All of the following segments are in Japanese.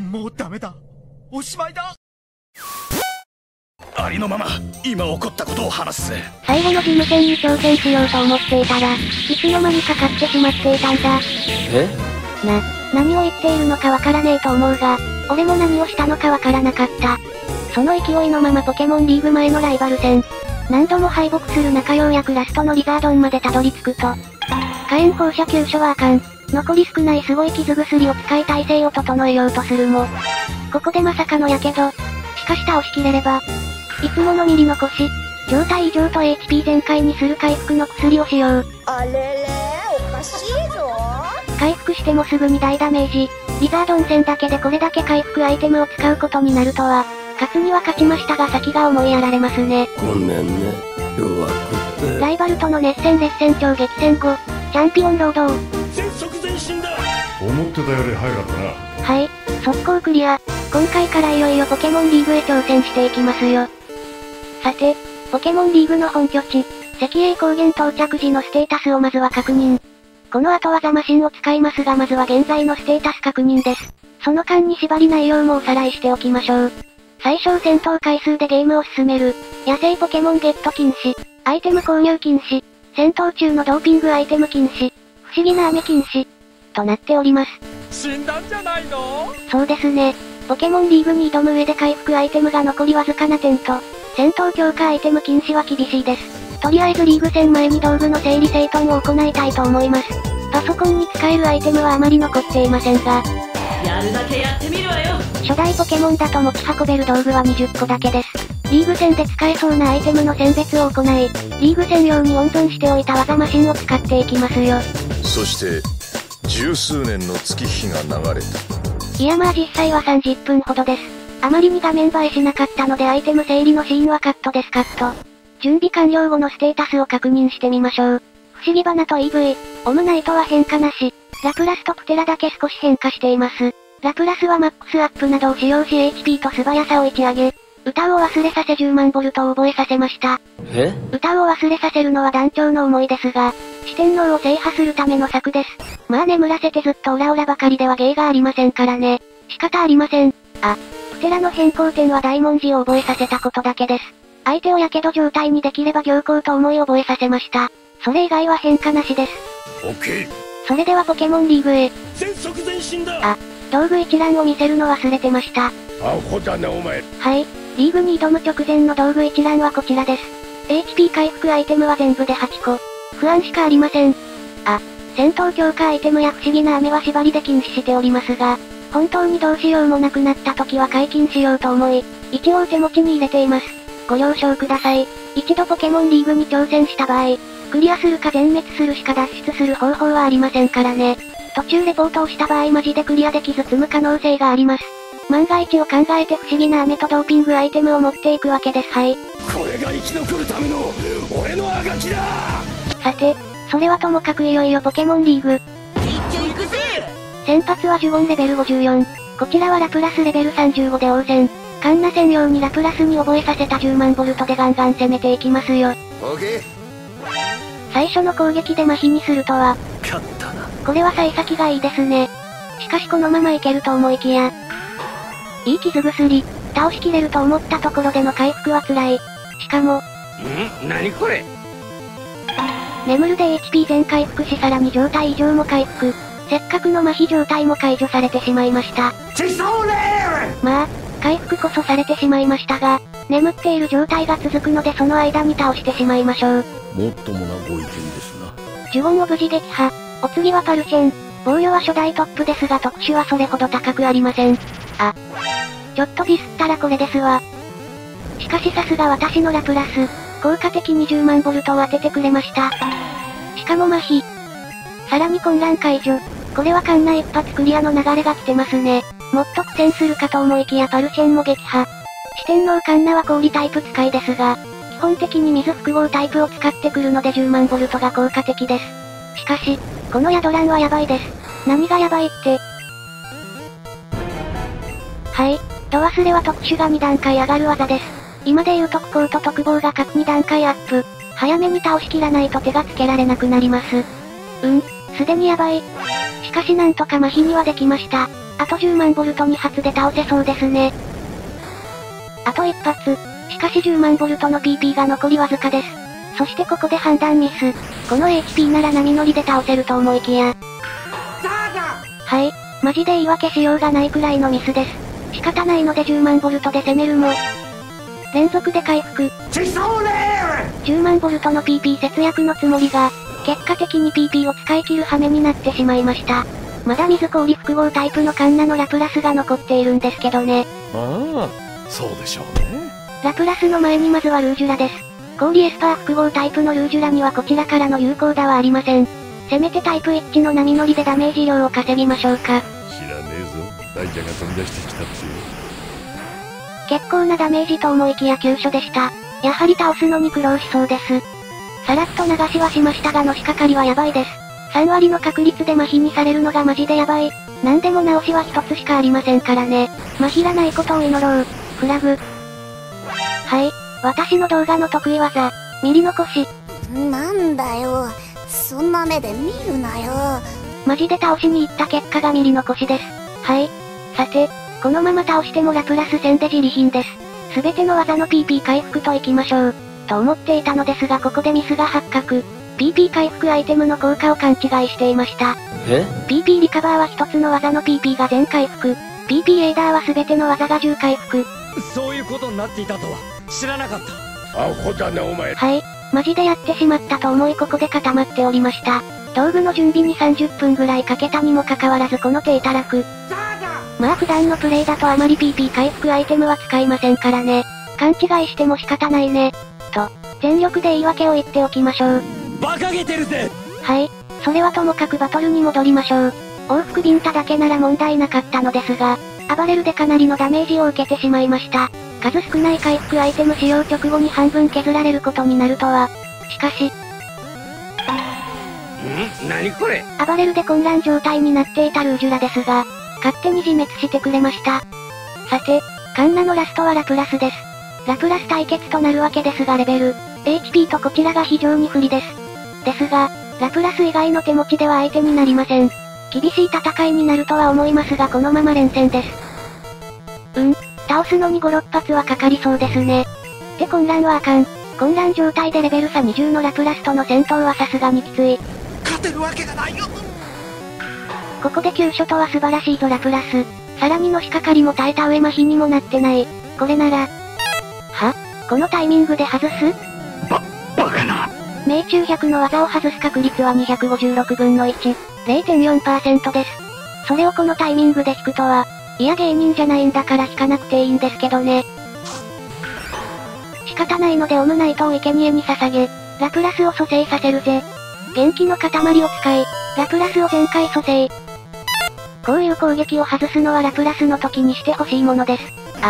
もうダメだ。おしまいだ。 ありのまま今起こったことを話すぜ。 最後の事務戦に挑戦しようと思っていたら、いつの間にか勝ってしまっていたんだ。何を言っているのかわからねえと思うが、俺も何をしたのかわからなかった。その勢いのままポケモンリーグ前のライバル戦。何度も敗北する中ようやくラストのリザードンまでたどり着くと。火炎放射急所はあかん。残り少ないすごい傷薬を使い体勢を整えようとするも。ここでまさかのやけど。しかし倒しきれれば。いつものミリ残し。状態異常と HP 全開にする回復の薬を使用。 あれれ、おかしいぞ。 回復してもすぐに大ダメージ。リザードン戦だけでこれだけ回復アイテムを使うことになるとは。勝つには勝ちましたが先が思いやられますね。 ごめんね。弱くて。 ライバルとの熱戦超激戦後、チャンピオンロードを。 全速前進だ。 思ってたより早かったな。 はい、速攻クリア。今回からいよいよポケモンリーグへ挑戦していきますよ。さて、ポケモンリーグの本拠地、石英高原到着時のステータスをまずは確認。この後はザマシンを使いますがまずは現在のステータス確認です。その間に縛り内容もおさらいしておきましょう。最小戦闘回数でゲームを進める。野生ポケモンゲット禁止。アイテム購入禁止。戦闘中のドーピングアイテム禁止。不思議な雨禁止。となっております。 死んだんじゃないの？ そうですね。ポケモンリーグに挑む上で回復アイテムが残りわずかな点と、戦闘強化アイテム禁止は厳しいです。とりあえずリーグ戦前に道具の整理整頓を行いたいと思います。パソコンに使えるアイテムはあまり残っていませんが、 やるだけやってみるわよ。 初代ポケモンだと持ち運べる道具は20個だけです。リーグ戦で使えそうなアイテムの選別を行い、リーグ戦用に温存しておいた技マシンを使っていきますよ。 そして、十数年の月日が流れた。 いやまあ実際は30分ほどです。あまりに画面映えしなかったのでアイテム整理のシーンはカットです。カット。準備完了後のステータスを確認してみましょう。不思議花と EV、オムナイトは変化なし。ラプラスとプテラだけ少し変化しています。ラプラスはマックスアップなどを使用し HP と素早さを1上げ。歌を忘れさせ10万ボルトを覚えさせました。歌を忘れさせるのは団長の思いですが、四天王を制覇するための策です。まあ眠らせてずっとオラオラばかりでは芸がありませんからね。仕方ありません。あ、プテラの変更点は大文字を覚えさせたことだけです。相手をやけど状態にできれば行幸と思い覚えさせました。それ以外は変化なしです。 オッケー。 それではポケモンリーグへ。 全速前進だ。 あ、道具一覧を見せるの忘れてました。 アホだなお前。 はい、リーグに挑む直前の道具一覧はこちらです。HP 回復アイテムは全部で8個。不安しかありません。あ、戦闘強化アイテムや不思議な雨は縛りで禁止しておりますが、本当にどうしようもなくなった時は解禁しようと思い、一応手持ちに入れています。ご了承ください。一度ポケモンリーグに挑戦した場合、クリアするか全滅するしか脱出する方法はありませんからね。途中レポートをした場合マジでクリアできず積む可能性があります。万が一を考えて不思議な雨とドーピングアイテムを持っていくわけです。はい。 これが生き残るための俺のあがきだ。 さて、それはともかくいよいよポケモンリーグ。 一挙行くぜ。 先発はジュゴンレベル54。こちらはラプラスレベル35で応戦。カンナ専用にラプラスに覚えさせた10万ボルトでガンガン攻めていきますよ。 オッケー。 最初の攻撃で麻痺にするとは。 勝ったな。 これは幸先がいいですね。しかしこのままいけると思いきや。いい傷薬。倒しきれると思ったところでの回復は辛い。しかも。 何これ。 眠るで HP 全回復しさらに状態異常も回復。せっかくの麻痺状態も解除されてしまいました。まあ、回復こそされてしまいましたが、眠っている状態が続くのでその間に倒してしまいましょう。 もっともなご意見ですな。 ジュゴンを無事撃破。お次はパルシェン。防御は初代トップですが特殊はそれほど高くありません。あ。ちょっとディスったらこれですわ。しかしさすが私のラプラス。効果的に10万ボルトを当ててくれました。しかも麻痺。さらに混乱解除。これはカンナ一発クリアの流れが来てますね。もっと苦戦するかと思いきやパルシェンも撃破。四天王カンナは氷タイプ使いですが、基本的に水複合タイプを使ってくるので10万ボルトが効果的です。しかし、このヤドランはヤバいです。何がヤバいって。はい、ド忘れは特殊が2段階上がる技です。今でいう特攻と特防が各2段階アップ。早めに倒しきらないと手がつけられなくなります。すでにヤバい。しかしなんとか麻痺にはできました。 あと10万ボルト2発で倒せそうですね。あと1発。しかし10万ボルトの PP が残りわずかです。そしてここで判断ミス。この HP なら波乗りで倒せると思いきや。はい。マジで言い訳しようがないくらいのミスです。仕方ないので10万ボルトで攻めるも。連続で回復。10万ボルトの PP 節約のつもりが、結果的に PP を使い切る羽目になってしまいました。まだ水氷複合タイプのカンナのラプラスが残っているんですけどね。 ああ、そうでしょうね。 ラプラスの前にまずはルージュラです。氷エスパー複合タイプのルージュラにはこちらからの有効打はありません。せめてタイプ一致の波乗りでダメージ量を稼ぎましょうか。 知らねえぞ、大蛇が飛び出してきたっていう。 結構なダメージと思いきや急所でした。やはり倒すのに苦労しそうです。さらっと流しはしましたがのしかかりはやばいです。3割の確率で麻痺にされるのがマジでやばい。なんでも直しは一つしかありませんからね。麻痺らないことを祈ろう。フラグ。はい。私の動画の得意技。ミリ残し。 なんだよ。そんな目で見るなよ。 マジで倒しに行った結果がミリ残しです。はい。さて、このまま倒してもラプラス戦で自利品です。すべての技の PP 回復といきましょう。と思っていたのですがここでミスが発覚。PP 回復アイテムの効果を勘違いしていました。PP リカバーは一つの技の PP が全回復。PP エイダーはすべての技が10回復。 そういうことになっていたとは知らなかった。 アホだなお前。 はい。マジでやってしまったと思いここで固まっておりました。道具の準備に30分ぐらいかけたにもかかわらずこの手たらく。まあ普段のプレイだとあまり PP 回復アイテムは使いませんからね。勘違いしても仕方ないね。と、全力で言い訳を言っておきましょう。 馬鹿げてるぜ。 はい。それはともかくバトルに戻りましょう。往復ビンタだけなら問題なかったのですが、暴れるでかなりのダメージを受けてしまいました。数少ない回復アイテム使用直後に半分削られることになるとは。しかし、 何これ。 暴れるで混乱状態になっていたルージュラですが、勝手に自滅してくれました。さて、カンナのラストはラプラスです。ラプラス対決となるわけですがレベル、HP とこちらが非常に不利です。ですが、ラプラス以外の手持ちでは相手になりません。厳しい戦いになるとは思いますがこのまま連戦です。倒すのに5、6発はかかりそうですね。って混乱はあかん。混乱状態でレベル差20のラプラスとの戦闘はさすがにきつい。 勝てるわけがないよ。 ここで急所とは素晴らしいぞラプラス。さらにのしかかりも耐えた上麻痺にもなってない。これなら。は？このタイミングで外す？ バカな。 命中100の技を外す確率は256分の1。0.4% です。それをこのタイミングで引くとは、いや芸人じゃないんだから引かなくていいんですけどね。仕方ないのでオムナイトを生贄に捧げ、ラプラスを蘇生させるぜ。元気の塊を使い、ラプラスを全開蘇生。こういう攻撃を外すのはラプラスの時にしてほしいものです。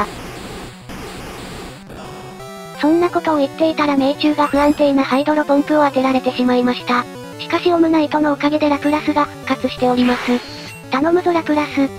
そんなことを言っていたら命中が不安定なハイドロポンプを当てられてしまいました。しかしオムナイトのおかげでラプラスが復活しております。頼むぞラプラス。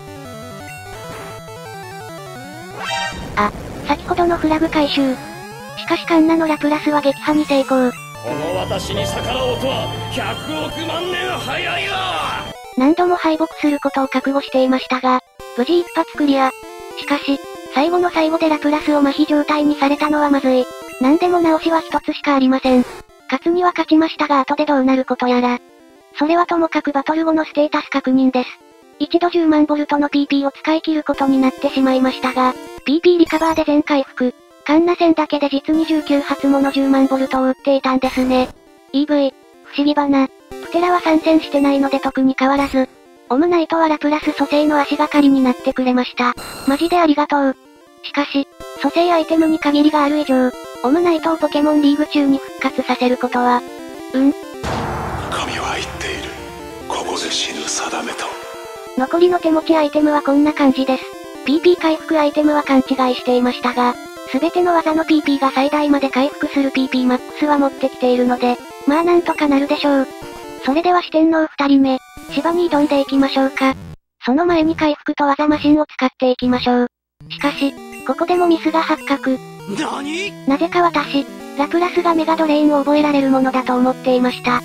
先ほどのフラグ回収。しかしカンナのラプラスは撃破に成功。 この私に逆らおうとは100億万年早いわ。 何度も敗北することを覚悟していましたが、無事一発クリア。しかし、最後の最後でラプラスを麻痺状態にされたのはまずい。何でも直しは一つしかありません。勝つには勝ちましたが後でどうなることやら。それはともかくバトル後のステータス確認です。一度10万ボルトの PP を使い切ることになってしまいましたが、PP リカバーで全回復。カンナ戦だけで実に19発もの10万ボルトを打っていたんですね。EV、不思議花。プテラは参戦してないので特に変わらず。オムナイトはラプラス蘇生の足がかりになってくれました。マジでありがとう。しかし、蘇生アイテムに限りがある以上、オムナイトをポケモンリーグ中に復活させることは、 神は言っている。ここで死ぬ定めと。 残りの手持ちアイテムはこんな感じです。PP 回復アイテムは勘違いしていましたが、すべての技の PP が最大まで回復する PPMAX は持ってきているので、まあなんとかなるでしょう。それでは四天王2人目、芝に挑んでいきましょうか。その前に回復と技マシンを使っていきましょう。しかし、ここでもミスが発覚。なぜか私、ラプラスがメガドレーンを覚えられるものだと思っていました。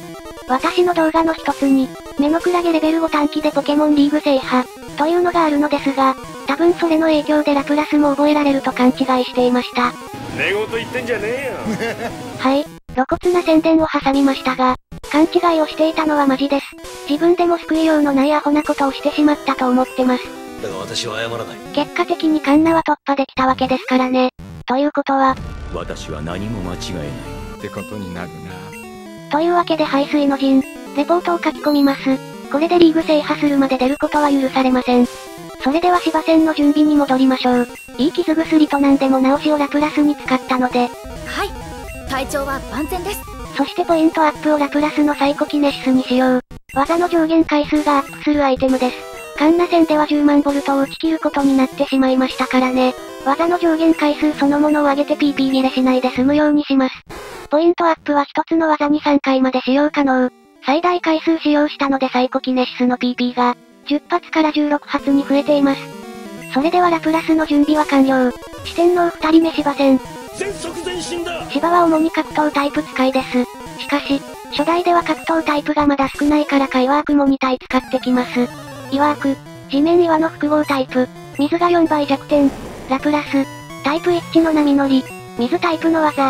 私の動画の一つに、目のクラゲレベル5短期でポケモンリーグ制覇、というのがあるのですが、多分それの影響でラプラスも覚えられると勘違いしていました。 寝言言ってんじゃねえよ。 はい、露骨な宣伝を挟みましたが、勘違いをしていたのはマジです。自分でも救いようのないアホなことをしてしまったと思ってます。 だが私は謝らない。 結果的にカンナは突破できたわけですからね。ということは、 私は何も間違えないってことになるな。 というわけで排水の陣、レポートを書き込みます。これでリーグ制覇するまで出ることは許されません。それでは芝戦の準備に戻りましょう。いい傷薬と何でも直しをラプラスに使ったので。 はい。体調は万全です。 そしてポイントアップをラプラスのサイコキネシスにしよう。技の上限回数がアップするアイテムです。カンナ戦では10万ボルトを打ち切ることになってしまいましたからね。技の上限回数そのものを上げて PP 切れしないで済むようにします。ポイントアップは一つの技に3回まで使用可能。最大回数使用したのでサイコキネシスの PP が、10発から16発に増えています。それではラプラスの準備は完了。四天王2人目芝戦。 全速前進だ。 芝は主に格闘タイプ使いです。しかし、初代では格闘タイプがまだ少ないからカイワークも2体使ってきます。いわく、地面岩の複合タイプ、水が4倍弱点、ラプラス、タイプ1の波乗り、水タイプの技、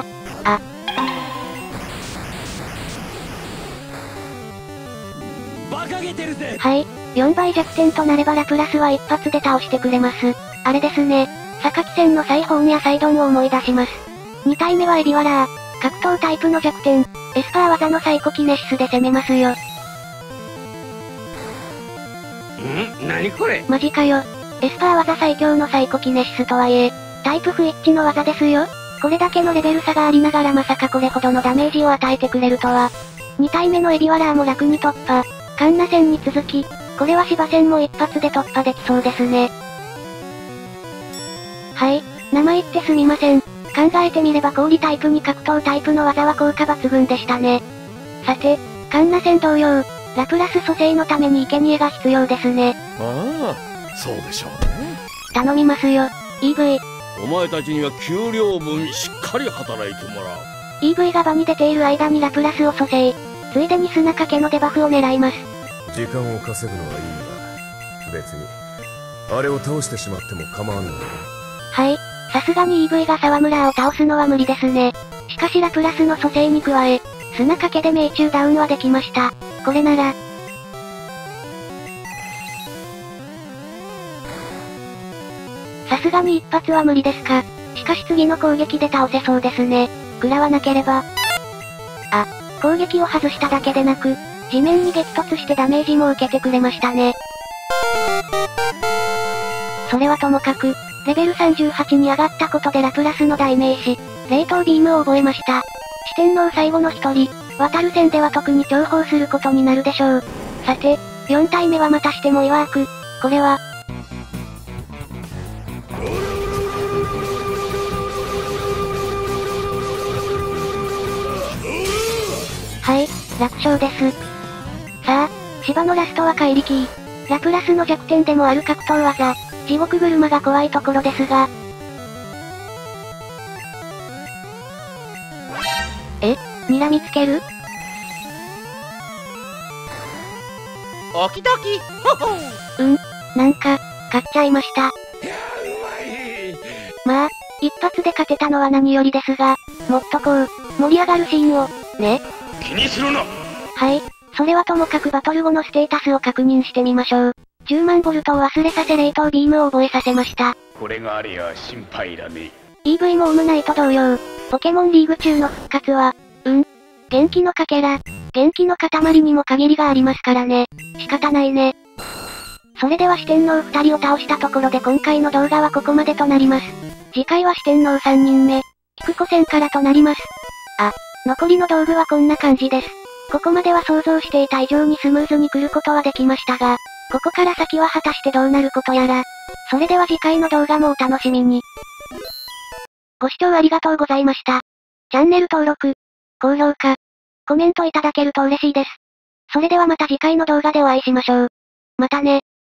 馬鹿げてるぜ。 はい、4倍弱点となればラプラスは一発で倒してくれます。あれですね、榊戦のサイホーンやサイドンを思い出します。2体目はエビワラー、格闘タイプの弱点、エスパー技のサイコキネシスで攻めますよ。 何これ。 マジかよ。エスパー技最強のサイコキネシスとはいえ、タイプ不一致の技ですよ。これだけのレベル差がありながらまさかこれほどのダメージを与えてくれるとは。2体目のエビワラーも楽に突破。カンナ戦に続き、これは芝戦も一発で突破できそうですね。はい、名前言ってすみません。考えてみれば氷タイプに格闘タイプの技は効果抜群でしたね。さて、カンナ戦同様、ラプラス蘇生のために生贄が必要ですね。 ああ、そうでしょうね。 頼みますよ、EV。 お前たちには給料分しっかり働いてもらう。 EV が場に出ている間にラプラスを蘇生。ついでに砂かけのデバフを狙います。 時間を稼ぐのはいいが、別に、あれを倒してしまっても構わんのだ。 はい、さすがに EV が沢村を倒すのは無理ですね。しかしラプラスの蘇生に加え、砂かけで命中ダウンはできました。これなら、さすがに一発は無理ですか。しかし次の攻撃で倒せそうですね。食らわなければ。攻撃を外しただけでなく、地面に激突してダメージも受けてくれましたね。それはともかく、レベル38に上がったことでラプラスの代名詞、冷凍ビームを覚えました。四天王最後の一人、渡る戦では特に重宝することになるでしょう。さて、4体目はまたしても曰く、これは、はい、楽勝です。さあ、芝のラストは怪力。ラプラスの弱点でもある格闘技、地獄車が怖いところですが。睨みつける？ オキドキなんか、勝っちゃいました。まあ、一発で勝てたのは何よりですが、もっとこう、盛り上がるシーンを、ね。 気にするな。 はい、それはともかくバトル後のステータスを確認してみましょう。10万ボルトを忘れさせ冷凍ビームを覚えさせました。 これがありゃ心配だね。 EV もオムナイと同様、ポケモンリーグ中の復活は、元気のかけら、元気の塊にも限りがありますからね。仕方ないね。それでは四天王2人を倒したところで今回の動画はここまでとなります。次回は四天王3人目、菊子戦からとなります。残りの道具はこんな感じです。ここまでは想像していた以上にスムーズに来ることはできましたが、ここから先は果たしてどうなることやら。それでは次回の動画もお楽しみに。ご視聴ありがとうございました。チャンネル登録、高評価、コメントいただけると嬉しいです。それではまた次回の動画でお会いしましょう。またね。